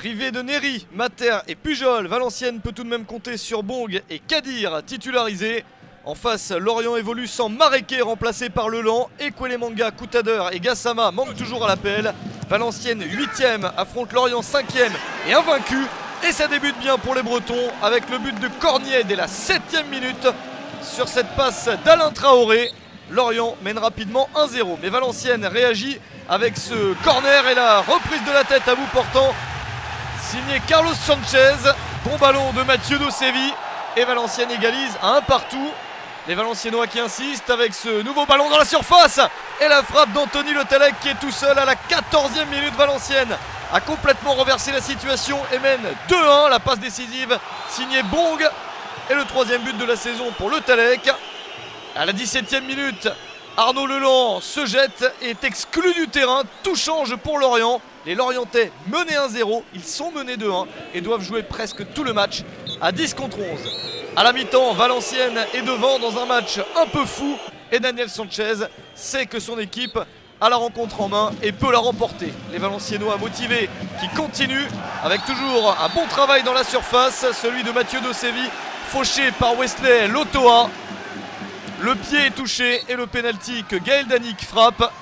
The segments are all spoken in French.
Privé de Néry, Mater et Pujol, Valenciennes peut tout de même compter sur Bong et Kadir titularisés. En face, Lorient évolue sans Mareké remplacé par Leland. Ekwelemanga, Koutader et Gassama manquent toujours à l'appel. Valenciennes 8ème affronte Lorient 5ème et invaincu. Et ça débute bien pour les Bretons avec le but de Cornier dès la 7ème minute sur cette passe d'Alain Traoré. Lorient mène rapidement 1-0, mais Valenciennes réagit avec ce corner et la reprise de la tête à bout portant signé Carlos Sanchez. Bon ballon de Mathieu Dosevi et Valenciennes égalise à 1 partout. Les Valenciennois qui insistent avec ce nouveau ballon dans la surface et la frappe d'Anthony Le Tallec qui est tout seul à la 14e minute. Valenciennes a complètement renversé la situation et mène 2-1. La passe décisive signée Bong et le 3e but de la saison pour Le Tallec. À la 17e minute, Arnaud Leland se jette et est exclu du terrain. Tout change pour Lorient. Les Lorientais menés 1-0, ils sont menés 2-1 et doivent jouer presque tout le match à 10 contre 11. À la mi-temps, Valenciennes est devant dans un match un peu fou et Daniel Sanchez sait que son équipe a la rencontre en main et peut la remporter. Les Valenciennois motivés qui continuent avec toujours un bon travail dans la surface, celui de Mathieu Dosevi, fauché par Wesley Lotoa. Le pied est touché et le pénalty que Gaël Danic frappe.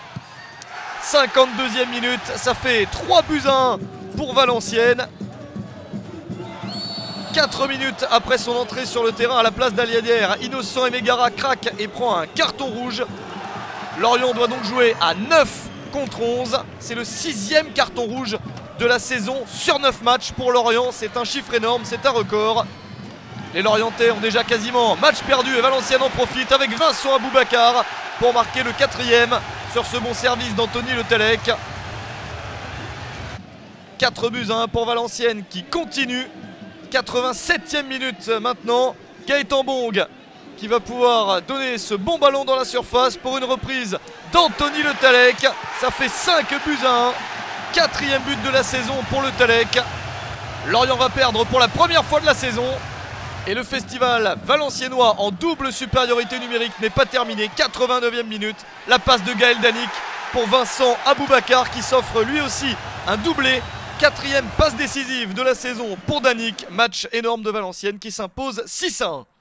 52e minute, ça fait 3-1 pour Valenciennes. 4 minutes après son entrée sur le terrain à la place d'Aliadière, Innocent Emegara craque et prend un carton rouge. Lorient doit donc jouer à 9 contre 11. C'est le 6e carton rouge de la saison sur 9 matchs pour Lorient. C'est un chiffre énorme, c'est un record. Les Lorientais ont déjà quasiment match perdu et Valenciennes en profite avec Vincent Aboubakar pour marquer le 4e sur ce bon service d'Anthony Le Tallec. 4-1 pour Valenciennes qui continue. 87e minute maintenant. Gaëtan Bong qui va pouvoir donner ce bon ballon dans la surface pour une reprise d'Anthony Le Tallec. Ça fait 5-1. 4e but de la saison pour Le Tallec. Lorient va perdre pour la première fois de la saison. Et le festival valenciennois en double supériorité numérique n'est pas terminé. 89e minute, la passe de Gaël Danic pour Vincent Aboubakar qui s'offre lui aussi un doublé. 4e passe décisive de la saison pour Danic. Match énorme de Valenciennes qui s'impose 6-1.